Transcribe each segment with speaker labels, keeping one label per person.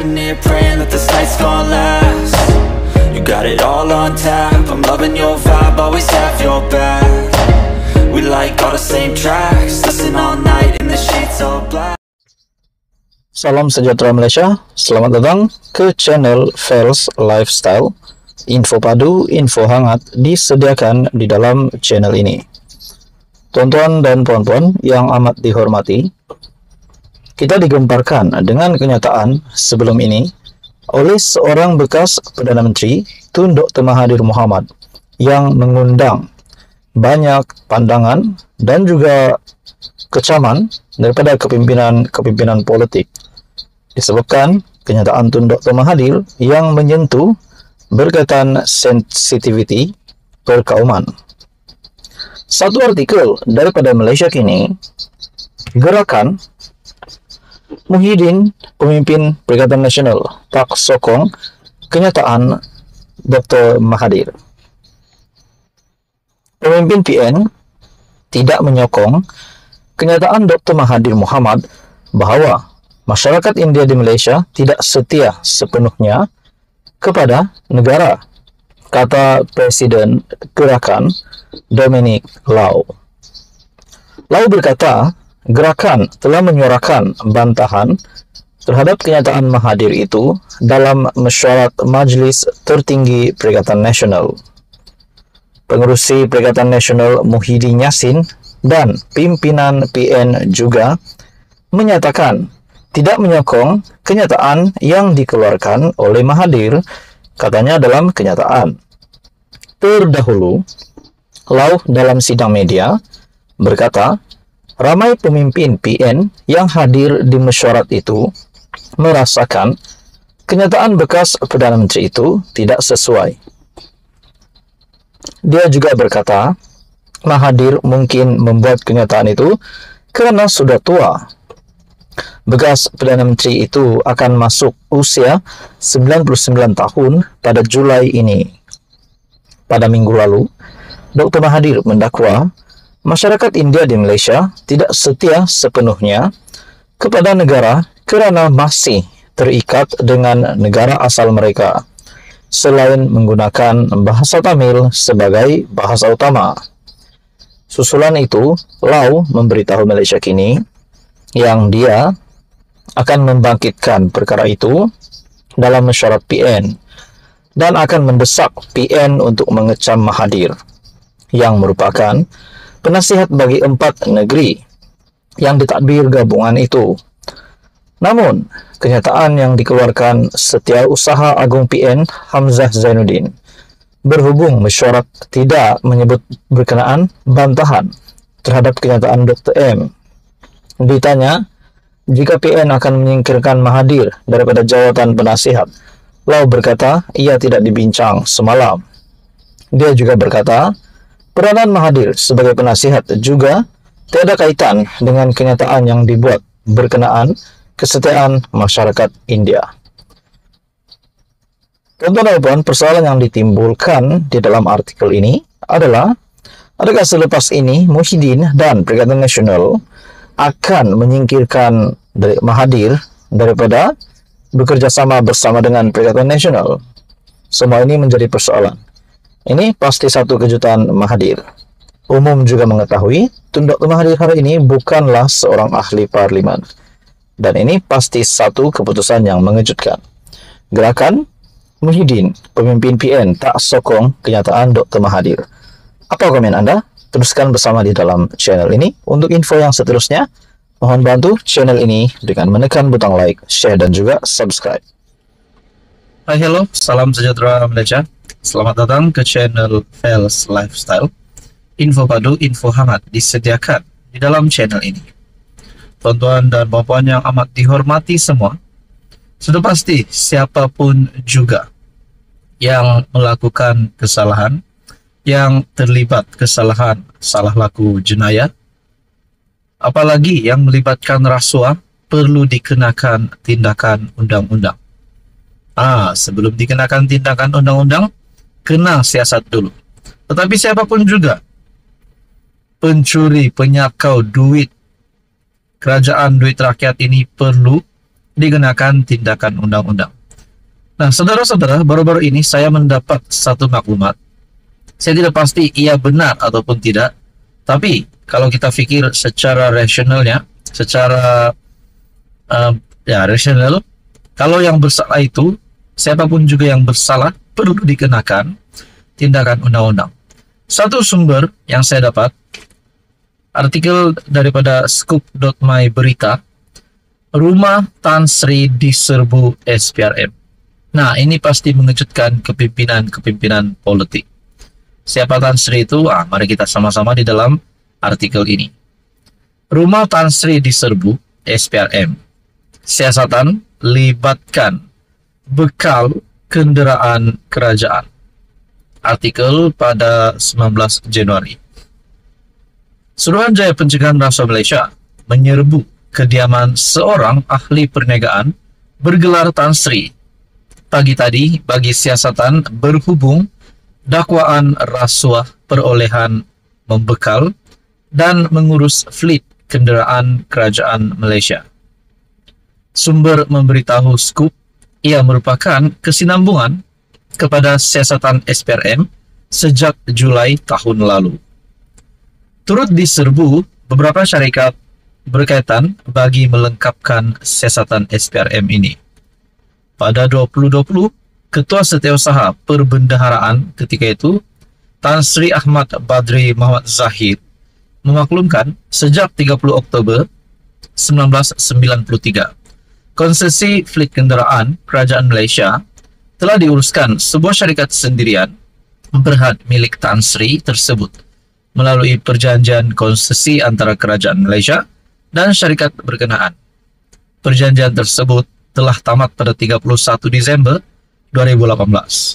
Speaker 1: sitting here praying that this night's gonna last. You got it all on tap, I'm loving your vibe, always have your back. We like all the same tracks, listen all night in the sheets all black.
Speaker 2: Salam sejahtera Malaysia, selamat datang ke channel Fels Lifestyle. Info padu, info hangat disediakan di dalam channel ini. Tuan-tuan dan puan-puan yang amat dihormati, kita digemparkan dengan kenyataan sebelum ini oleh seorang bekas Perdana Menteri Tun Dr. Mahathir Mohamad yang mengundang banyak pandangan dan juga kecaman daripada kepimpinan politik disebabkan kenyataan Tun Dr. Mahathir yang menyentuh berkaitan sensitivity perkauman. Satu artikel daripada Malaysia Kini, gerakan Muhyiddin, pemimpin Perikatan Nasional, tak sokong kenyataan Dr. Mahathir. Pemimpin PN tidak menyokong kenyataan Dr. Mahathir Mohamad bahawa masyarakat India di Malaysia tidak setia sepenuhnya kepada negara, kata Presiden Gerakan Dominic Lau. Lau berkata, gerakan telah menyuarakan bantahan terhadap kenyataan Mahathir itu dalam mesyuarat Majlis Tertinggi Perikatan Nasional. Pengerusi Perikatan Nasional Muhyiddin Yassin dan pimpinan PN juga menyatakan tidak menyokong kenyataan yang dikeluarkan oleh Mahathir, katanya dalam kenyataan. Terdahulu, Lau dalam sidang media berkata, ramai pemimpin PN yang hadir di mesyuarat itu merasakan kenyataan bekas Perdana Menteri itu tidak sesuai. Dia juga berkata, Mahathir mungkin membuat kenyataan itu kerana sudah tua. Bekas Perdana Menteri itu akan masuk usia 99 tahun pada Julai ini. Pada minggu lalu, Dr. Mahathir mendakwa masyarakat India di Malaysia tidak setia sepenuhnya kepada negara kerana masih terikat dengan negara asal mereka, selain menggunakan bahasa Tamil sebagai bahasa utama. Susulan itu, Lau memberitahu Malaysia Kini yang dia akan membangkitkan perkara itu dalam mesyuarat PN dan akan mendesak PN untuk mengecam Mahathir yang merupakan penasihat bagi 4 negeri yang ditadbir gabungan itu. Namun, kenyataan yang dikeluarkan Setiausaha Agung PN Hamzah Zainuddin berhubung mesyuarat tidak menyebut berkenaan bantahan terhadap kenyataan Dr. M. Ditanya, jika PN akan menyingkirkan Mahathir daripada jawatan penasihat, Lau berkata ia tidak dibincang semalam. Dia juga berkata, peranan Mahathir sebagai penasihat juga tiada kaitan dengan kenyataan yang dibuat berkenaan kesetiaan masyarakat India. Tuan-tuan dan puan, persoalan yang ditimbulkan di dalam artikel ini adalah, adakah selepas ini Muhyiddin dan Perikatan Nasional akan menyingkirkan Mahathir daripada bekerjasama bersama dengan Perikatan Nasional? Semua ini menjadi persoalan. Ini pasti satu kejutan Mahathir. Umum juga mengetahui, Tun Dr. Mahathir hari ini bukanlah seorang ahli parlimen. Dan ini pasti satu keputusan yang mengejutkan. Gerakan Muhyiddin, pemimpin PN, tak sokong kenyataan Dr. Mahathir. Apa komen anda? Teruskan bersama di dalam channel ini. Untuk info yang seterusnya, mohon bantu channel ini dengan menekan butang like, share dan juga subscribe. Hai, hello, salam sejahtera Malaysia. Selamat datang ke channel Fels Lifestyle. Info padu, info hangat disediakan di dalam channel ini. Tuan-tuan dan puan-puan yang amat dihormati semua, sudah pasti siapapun juga yang melakukan kesalahan, yang terlibat kesalahan, salah laku jenayah, apalagi yang melibatkan rasuah, perlu dikenakan tindakan undang-undang. Sebelum dikenakan tindakan undang-undang, kena siasat dulu. Tetapi siapapun juga, pencuri, penyakau duit kerajaan, duit rakyat ini perlu dikenakan tindakan undang-undang. Nah, saudara-saudara, baru-baru ini saya mendapat satu maklumat. Saya tidak pasti ia benar ataupun tidak, tapi kalau kita pikir secara rasionalnya, secara rasional, kalau yang bersalah itu, siapapun juga yang bersalah perlu dikenakan tindakan undang-undang. Satu sumber yang saya dapat, artikel daripada scoop.my berita, rumah Tan Sri diserbu SPRM. Nah, ini pasti mengejutkan kepimpinan politik. Siapa Tan Sri itu? Mari kita sama-sama di dalam artikel ini. Rumah Tan Sri diserbu SPRM. Siasatan libatkan bekal kendaraan kerajaan. Artikel pada 19 Januari. Suruhanjaya Pencegahan Rasuah Malaysia menyerbu kediaman seorang ahli perniagaan bergelar Tan Sri pagi tadi bagi siasatan berhubung dakwaan rasuah perolehan membekal dan mengurus fleet kenderaan kerajaan Malaysia. Sumber memberitahu Scoop ia merupakan kesinambungan kepada siasatan SPRM sejak Julai tahun lalu. Turut diserbu beberapa syarikat berkaitan bagi melengkapkan siasatan SPRM ini. Pada 2020, Ketua Setiausaha Perbendaharaan ketika itu, Tan Sri Ahmad Badri Muhammad Zahid, memaklumkan sejak 30 Oktober 1993, konsesi fleet kenderaan Kerajaan Malaysia telah diuruskan sebuah syarikat sendirian berhad milik Tan Sri tersebut melalui perjanjian konsesi antara Kerajaan Malaysia dan syarikat berkenaan. Perjanjian tersebut telah tamat pada 31 Disember 2018.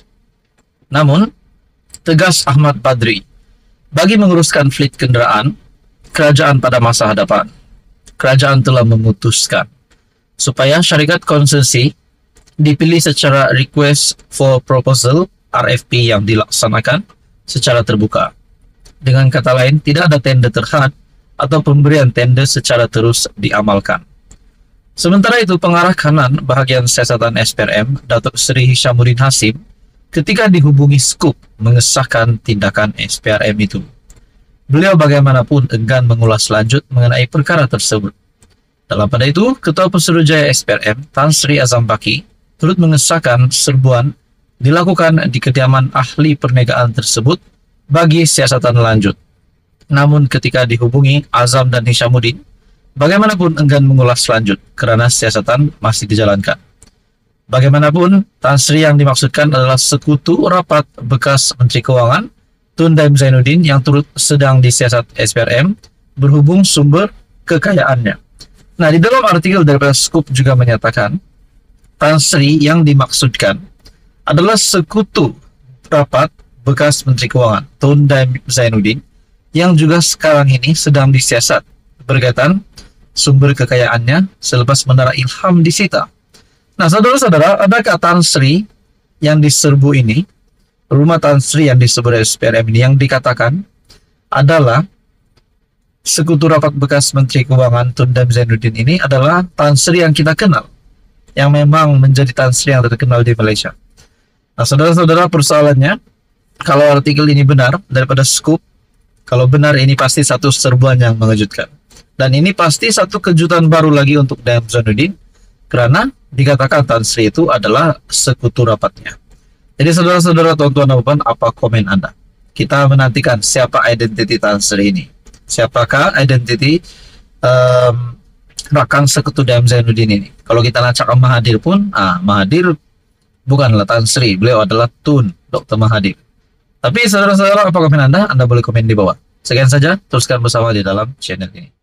Speaker 2: Namun, tegas Ahmad Badri, bagi menguruskan fleet kenderaan kerajaan pada masa hadapan, kerajaan telah memutuskan supaya syarikat konsesi dipilih secara request for proposal RFP yang dilaksanakan secara terbuka. Dengan kata lain, tidak ada tender terhad atau pemberian tender secara terus diamalkan. Sementara itu, pengarah kanan bahagian siasatan SPRM, Datuk Seri Hishamuddin Hasim, ketika dihubungi Scoop mengesahkan tindakan SPRM itu. Beliau bagaimanapun enggan mengulas lanjut mengenai perkara tersebut. Dalam pada itu, Ketua Pesuruhjaya SPRM, Tan Sri Azam Baki, turut mengesahkan serbuan dilakukan di kediaman ahli perniagaan tersebut bagi siasatan lanjut. Namun ketika dihubungi Azam dan Hishamuddin, bagaimanapun enggan mengulas lanjut karena siasatan masih dijalankan. Bagaimanapun, Tan Sri yang dimaksudkan adalah sekutu rapat bekas Menteri Keuangan Tun Daim Zainuddin yang turut sedang disiasat SPRM berhubung sumber kekayaannya. Nah, di dalam artikel daripada Scoop juga menyatakan Tan Sri yang dimaksudkan adalah sekutu rapat bekas Menteri Keuangan Tun Daim Zainuddin yang juga sekarang ini sedang disiasat berkaitan sumber kekayaannya selepas Menara Ilham disita. Nah, saudara-saudara, adakah Tan Sri yang diserbu ini, rumah Tan Sri yang diserbu SPRM ini yang dikatakan adalah sekutu rapat bekas Menteri Keuangan Tun Daim Zainuddin ini adalah Tan Sri yang kita kenal, yang memang menjadi Tan Sri yang terkenal di Malaysia. Nah, saudara-saudara, persoalannya, kalau artikel ini benar daripada Scoop, kalau benar ini pasti satu serbuan yang mengejutkan. Dan ini pasti satu kejutan baru lagi untuk Daim Zainuddin, karena dikatakan Tan Sri itu adalah sekutu rapatnya. Jadi saudara-saudara, tuan-tuan dan puan, apa komen Anda? Kita menantikan siapa identiti Tan Sri ini. Siapakah identiti rakan sekutu Daim Zainuddin ini? Kalau kita lacak Mahathir pun, Mahathir bukanlah Tan Sri, beliau adalah Tun Dr. Mahathir. Tapi saudara-saudara, apa komen Anda? Anda boleh komen di bawah. Sekian saja, teruskan bersama di dalam channel ini.